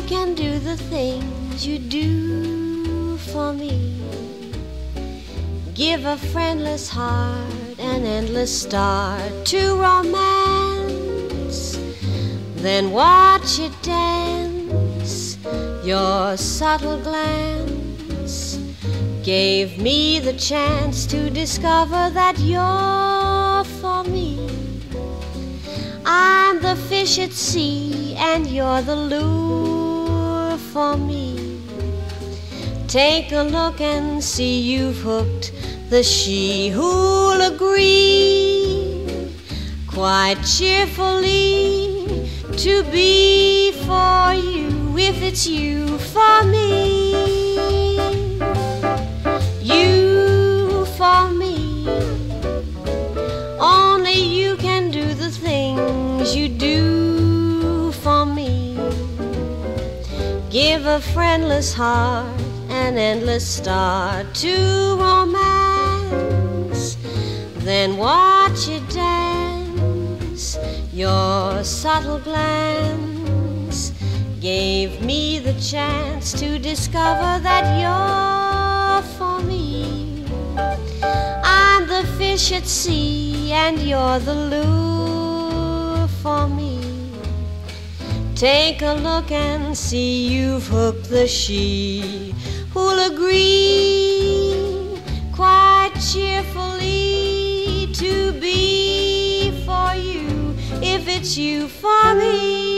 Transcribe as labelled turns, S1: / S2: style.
S1: can do the things you do for me. Give a friendless heart an endless start to romance, then watch it dance. Your subtle glance gave me the chance to discover that you're for me. I'm the fish at sea and you're the lure for me. Take a look and see you've hooked the she who'll agree quite cheerfully to be for you if it's you for me. You for me. Only you can do the things you do for me. Give a friendless heart an endless start to romance, then watch it dance. Your subtle glance gave me the chance to discover that you're for me. I'm the fish at sea and you're the lure for me. Take a look and see you've hooked the she who'll agree quite cheerfully to be for you if it's you for me.